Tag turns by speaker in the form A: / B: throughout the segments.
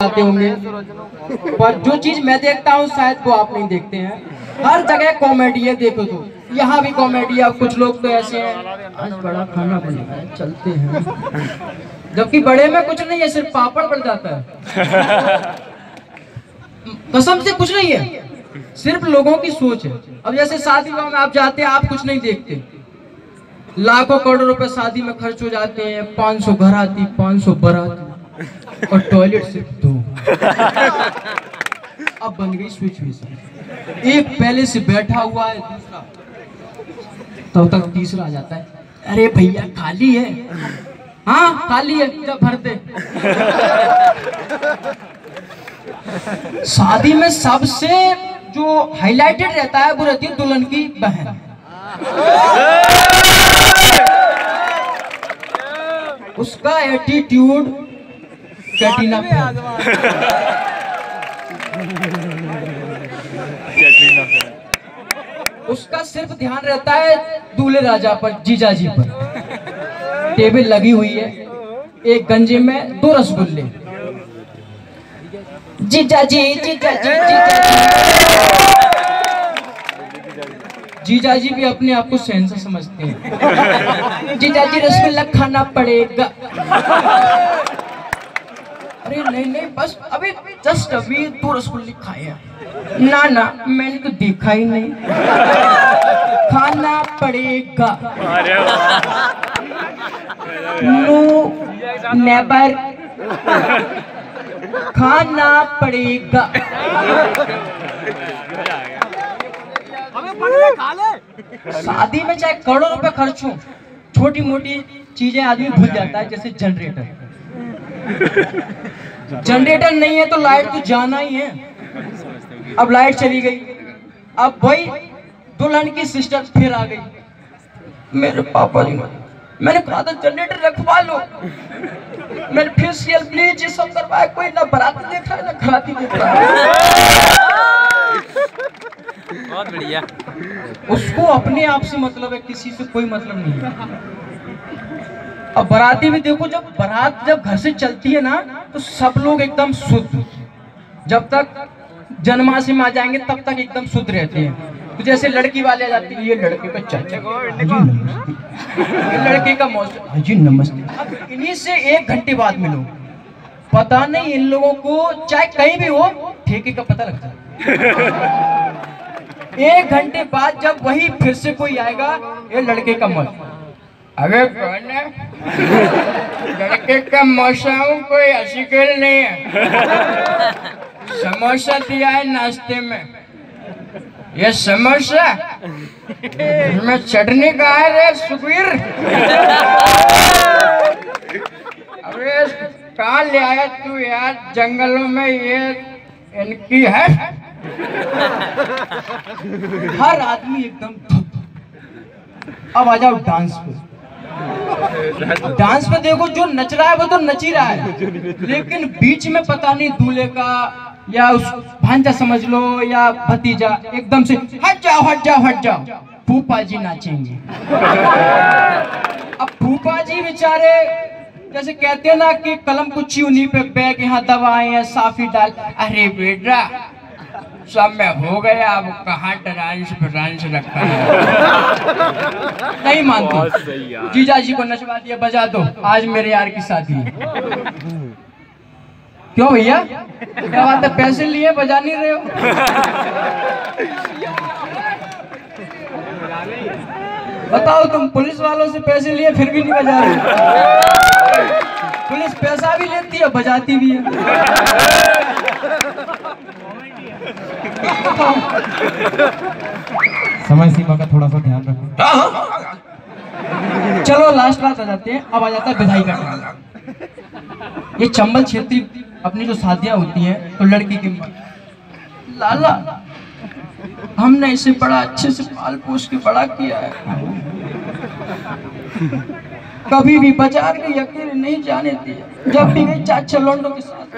A: बनाते होंगे, पर जो चीज मैं देखता हूँ शायद वो आप नहीं देखते हैं। हर जगह कॉमेडी है, देखो तो यहाँ भी कॉमेडी है। कुछ लोग तो ऐसे हैं, आज बड़ा खाना बना है चलते हैं, जबकि बड़े में कुछ नहीं है, सिर्फ पापड़ पड़ जाता है। कसम से कुछ नहीं है, सिर्फ लोगों की सोच है। अब जैसे शादी में आप जाते हैं, आप कुछ नहीं देखते, लाखों करोड़ों रुपए शादी में खर्च हो जाते हैं, 500 घर आती, 500 बाराती और टॉयलेट सिर्फ 2। अब बन गई सिचुएशन, एक पहले से बैठा हुआ है, दूसरा तब तक तीसरा आ जाता है, अरे भैया खाली है, हाँ खाली है, जब भर दे। शादी में सबसे जो हाईलाइटेड रहता है वो रहती है दुल्हन की बहन। उसका एटीट्यूड कैटरीना पे। उसका सिर्फ ध्यान रहता है दूल्हे राजा पर, जीजा जी पर। टेबल लगी हुई है, एक गंजे में 2 रसगुल्ले, जीजा जी जीजा जी जीजा जी। जीजा जी भी अपने आप को सेंसर समझते हैं, जीजा जी रसगुल्ला खाना पड़ेगा। अरे नहीं नहीं, बस अभी जस्ट अभी 2 रसगुल्ले खाए हैं। ना ना मैंने तो देखा ही नहीं, खाना पड़ेगा। नो नेवर, खाना पड़ेगा। शादी में चाहे करोड़ों रुपए खर्च हो, छोटी मोटी चीजें आदमी भूल जाता है, जैसे जनरेटर। जनरेटर नहीं है तो लाइट तो जाना ही है। अब लाइट चली गई, अब भाई दुल्हन की सिस्टर फिर आ गई, मेरे पापा जी मैंने कहा था जनरेटर रखवा लो, मैंने फेशियल ब्लीच ये सब करवाया, कोई ना बाराती देख रहा है ना घराती देख रहा है।
B: बहुत बढ़िया।
A: उसको अपने आप से मतलब है, किसी से कोई मतलब नहीं है। अब बाराती में देखो, जब बारात जब घर से चलती है ना तो सब लोग एकदम शुद्ध, जब तक जन्माष्टमी में आ जाएंगे तब तक एकदम शुद्ध रहते हैं। तो जैसे लड़की वाले आ जाती है, ये लड़के का चाचा, हाजी नमस्ते, ये लड़के का मौसा, हाजी नमस्ते। अब इन्हीं से 1 घंटे बाद मिलो, पता नहीं इन लोगों को चाहे कहीं भी हो ठेके का पता लगता है। 1 घंटे बाद जब वही फिर से कोई आएगा, ये लड़के का मौसा, अबे कौन है? लड़के का मौसा हूँ, कोई हंसी खेल नहीं है। समोसा दिया है नाश्ते में, ये समोसा में चटनी कहा है रे सुखवीर? अबे कहाँ ले आया तू यार, जंगलों में ये इनकी है। हर आदमी एकदम। अब आ जाओ डांस पे। डांस पे देखो, जो नच रहा है वो तो नच ही रहा है, लेकिन बीच में पता नहीं दूल्हे का या उस भांजा समझ लो या भतीजा एकदम से हट जाओ हट जाओ हट जाओ, फूफा जी नाचेंगे। अब फूफा जी बेचारे जैसे कहते हैं ना कि कलम कुची उन्हीं पे बैग, यहाँ दवाएं हैं साफी डाल, अरे बेटा सब में हो गया, अब कहाँ डांस रखा है। नहीं मानते, जीजा जी को नचवा दिया, बजा दो, आज मेरे यार की शादी है। क्यों भैया, क्या बात है, पैसे लिए बजा नहीं रहे हो? बताओ, तुम पुलिस वालों से पैसे लिए फिर भी नहीं बजा रहे। पुलिस पैसा भी लेती है, बजाती भी है।
C: समय सीमा का थोड़ा सा ध्यान रखो।
A: चलो लास्ट बात आ जाते हैं, अब आ जाता है विदाई का टाइम। ये चंबल क्षेत्रीय अपनी जो शादियां होती हैं तो लड़की की लाला हमने इसे बड़ा अच्छे से पाल पोस के बड़ा किया है, कभी भी बाजार गई अकेले नहीं जाने दिया, जब भी गई चाचा लोंडों के साथ।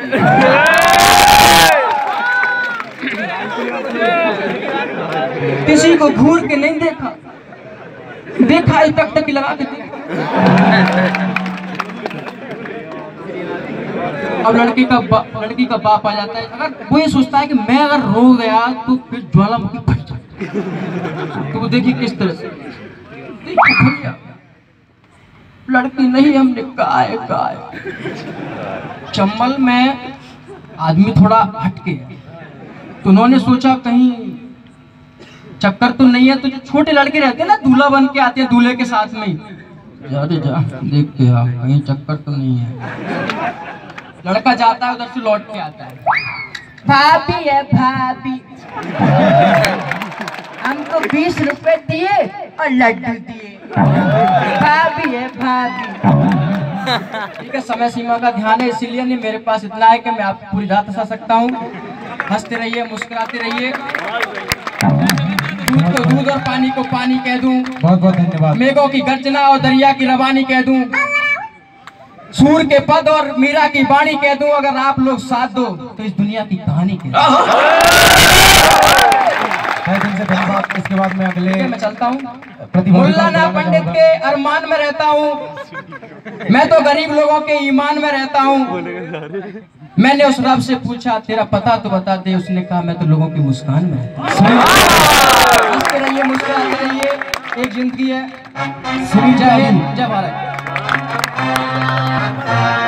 A: किसी को घूर के नहीं देखा, देखा तक तक लगा के देखा। अब लड़की का बाप आ जाता है। अगर वो ये सोचता है कि मैं अगर रो गया तो फिर ज्वालामुखी फट जाए, तो वो देखिए किस तरह से भैया लड़की नहीं, हमने कहा है। चंबल में आदमी थोड़ा हटके है, तो उन्होंने सोचा कहीं चक्कर तो नहीं है। तो जो छोटे लड़के रहते हैं ना, दूल्हा बन के आते हैं दूल्हे के साथ में, जा देख के आ कहीं चक्कर तो नहीं है। लड़का जाता है, उधर से लौट के आता है, भाभी है भाभी, हमको 20 रुपए दिए और लड्डू दिए, भाभी है भाभी। ठीक है, समय सीमा का ध्यान है, इसीलिए नहीं मेरे पास इतना है कि मैं आपको पूरी रात हंसा सकता हूँ। हंसते रहिए, मुस्कुराते रहिए। दूध को दूध और पानी को पानी कह दूं,
C: बहुत बहुत धन्यवाद।
A: मेघों की गर्जना और दरिया की रवानी कह दूं, सूर के पद और मीरा की वाणी कह दूं। अगर आप लोग साथ दो तो इस दुनिया की कहानी कह दूं।
C: से धन्यवाद। इसके बाद मैं अगले
A: मैं चलता हूँ।
C: प्रतिभागी
A: मुल्लाना पंडित के अरमान में रहता हूँ, मैं तो गरीब लोगों के ईमान में रहता हूँ। मैंने उस रब से पूछा तेरा पता तो बता दे, उसने कहा मैं तो लोगों की मुस्कान में रहता हूँ। हंसते रहिए, मुस्कुराते रहिए, एक जिंदगी है। जय हिंद, जय भारत।